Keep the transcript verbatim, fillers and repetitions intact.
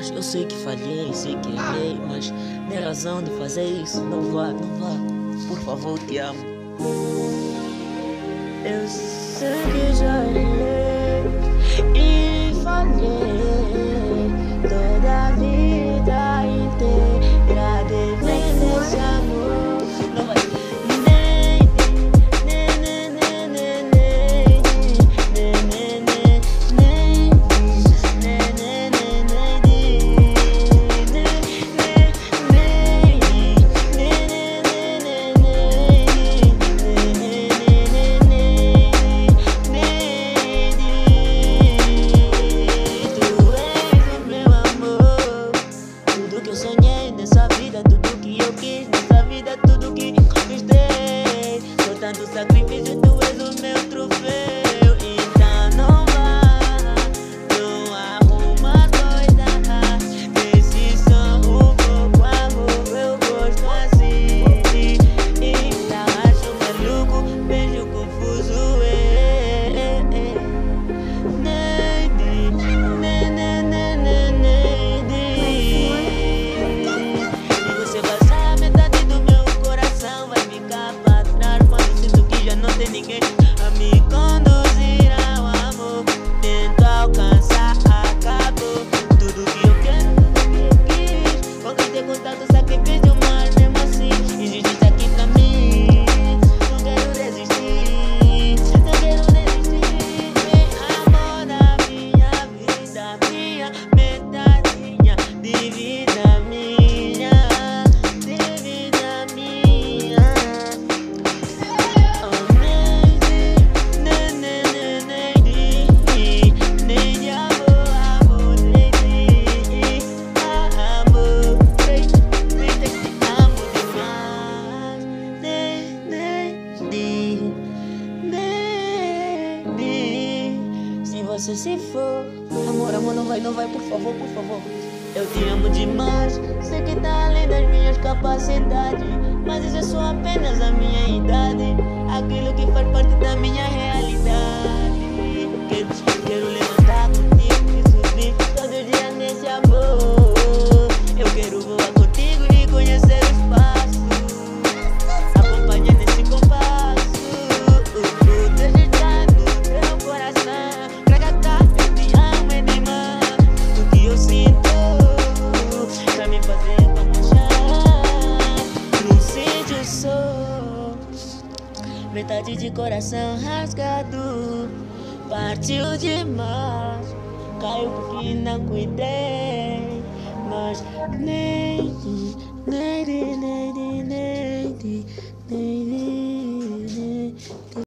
Mas eu sei que falhei, sei que errei, mas nem razão de fazer isso. Não vá, não vá. Por favor, te amo. Eu sei que já errei e falhei toda a vida inteira devendo esse amor. Não vai. Do sacrifício, tu és o meu troféu. Então não vá, não arruma coisa. Desse só um pouco amor, eu gosto assim. Então acho maluco, beijo confuso. É, é, é. Neide, ne, ne, ne, ne, Neide. Se você vazar metade do meu coração, vai ficar pra trás. Já não tem ninguém a me conduzir ao amor. Tento alcançar, acabou tudo que eu quero, tudo que eu quis. Conquistei com tanto sacrifício, mas mesmo assim existe aqui pra mim. Não quero desistir, não quero desistir. Amor da minha vida, minha metadinha de vida minha, de vida minha. Se você se for, amor, amor, não vai, não vai, por favor, por favor. Eu te amo demais, sei que tá além das minhas capacidades, mas isso é só apenas a minha idade, aquilo que faz parte da minha realidade. Quero, quero levantar contigo e subir todo dia nesse amor. Eu quero voar contigo e conhecer o espaço, acompanhar nesse compasso. Metade de coração rasgado, partiu demais, caiu porque não cuidei.